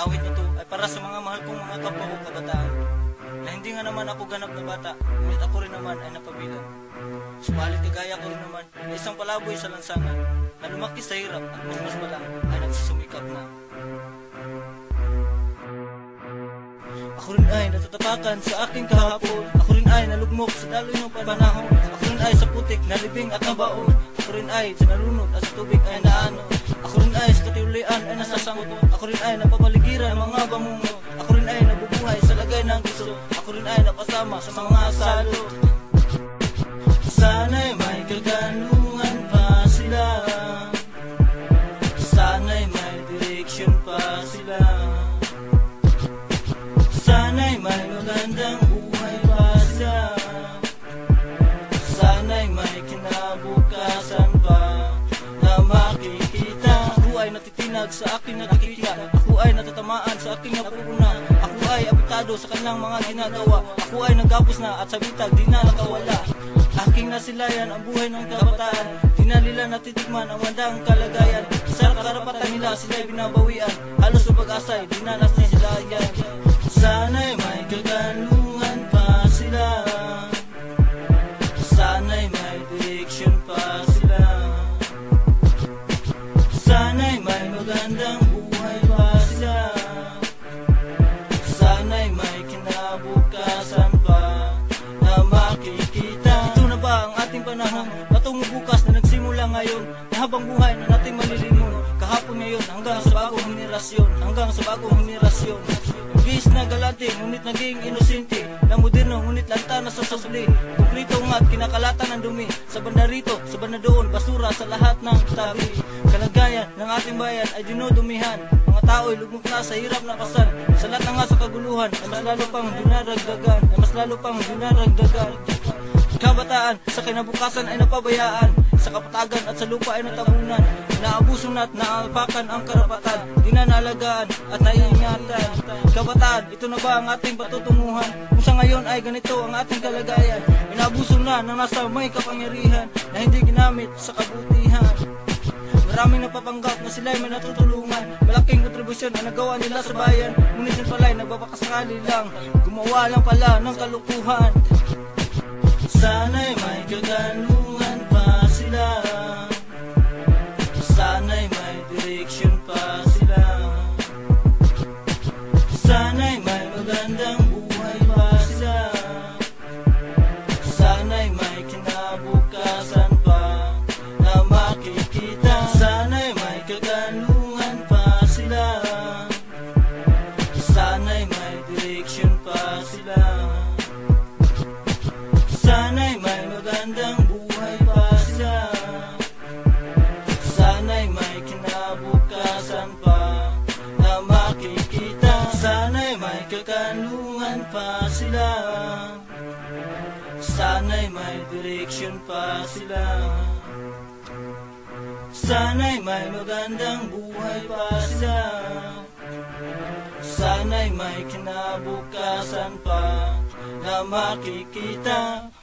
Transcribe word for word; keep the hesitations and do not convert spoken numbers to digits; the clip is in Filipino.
awit na to ay para sa mga mahal kong mga kapwa ko kabataan, na hindi nga naman ako ganap na bata, ngunit ako rin naman ay napabilang. Subalit kagaya ko rin naman na isang palaboy sa lansangan, na lumaki sa hirap at mas mas pa lang ay nagsusumikap na. Ako rin ay natatapakan sa aking kahapon, ako rin ay nalugmok sa daloy ng panahon, ako rin ay sa putik na libing at nabaon, ako rin ay sa narunot at sa tubig ay naano, ako rin ay sa katiulian ay nasasangot, ako rin ay napapaligiran ng mga bangungot, ako rin ay nabubuhay sa lagay ng gusto, ako rin ay napasama sa mga salo. Sana'y may kaganungan pa sila, sana'y may direksyon pa sila, sana'y may magandang buhay pa sila, sana'y may kinabukasan pa na makikita. Ako ay natitinag sa aking nakikita, ako ay natatamaan sa aking napupuna, ako ay apektado sa kanilang mga ginagawa, ako ay nagapos na at sa bitag di na nakawala. Aking nasilayan ang buhay ng kabataan, di na nila natitikman ang wandang kalagayan, sa karapatan nila sila'y binabawian, halos sa pag-asa'y di na nasisilayan. Sana'y may kaganungan pa sila, sana'y may direksyon pa sila, sana'y may magandang buhay pa sila, sana'y may kinabukasan pa na makikita. Ito na ba ang ating panahon, patungo bukas na nagsimula ngayon, na habang buhay na nating malilimon, kahapon ngayon hanggang sa bagong henerasyon, hanggang sa bagong henerasyon. Imbis na galante, ngunit naging inosente, na moderno, ngunit lanta na sa sabli, kumplito at kinakalatan ng dumi, sa banda rito, sa banda doon, basura sa lahat ng tabi. Kalagayan ng ating bayan ay dinudumihan, mga tao'y lugmok na sa hirap na pasan, sa lahat na nga sa kaguluhan, ay mas lalo pang dinaragdagan, ay mas lalo pang dinaragdagan. Kabataan sa kinabukasan ay napabayaan, sa kapatagan at sa lupa ay natabunan, naabuso na at naapakan ang karapatan, di na naalagaan at naiingatan. Kabataan, ito na ba ang ating patutunguhan, kung sa ngayon ay ganito ang ating kalagayan, inaabuso na ng nasa may kapangyarihan, na hindi ginamit sa kabutihan. Maraming napapanggap na sila'y may natutulungan, malaking kontribusyon ang nagawa nila sa bayan, ngunit yun pala'y nagbabakasakali lang, gumawa lang pala ng kalukuhan. Sana'y may kaganungan pa sila, sana'y may direksyon pa sila, sana'y may magandang buhay pa sila, sana'y may kinabukasan pa na makikita. Sana'y may kaganungan pa sila, sana'y may direksyon pa sila, sana'y may magandang buhay pa sila, sana'y may kinabukasan pa na makikita. Sana'y may kaganungan pa sila, sana'y may direksyon pa sila, sana'y may magandang buhay pa sila, sana'y may kinabukasan pa na makikita.